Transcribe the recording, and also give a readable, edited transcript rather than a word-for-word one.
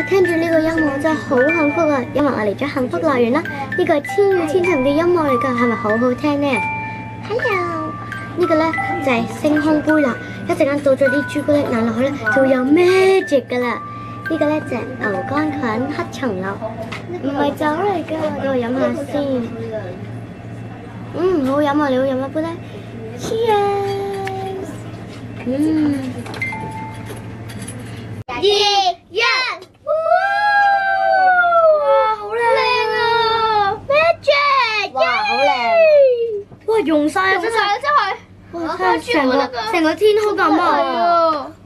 聽住呢個音樂真係好幸福啊！因為我嚟咗幸福樂園啦，呢個係千與千尋嘅音樂嚟㗎，係咪好好聽呢 ？Hello， 呢個咧就係星空杯啦，一陣間倒咗啲朱古力奶落去咧，就會有 magic 㗎啦。呢個咧就係牛肝菌黑松露，唔係酒嚟㗎，等我飲下先。好好飲啊！你好飲一杯咧 ？Cheers！ 2、1，哇！好靚啊 ！Magic！ 哇，好靚！哇，用晒啊！真係！哇，成個天空咁啊！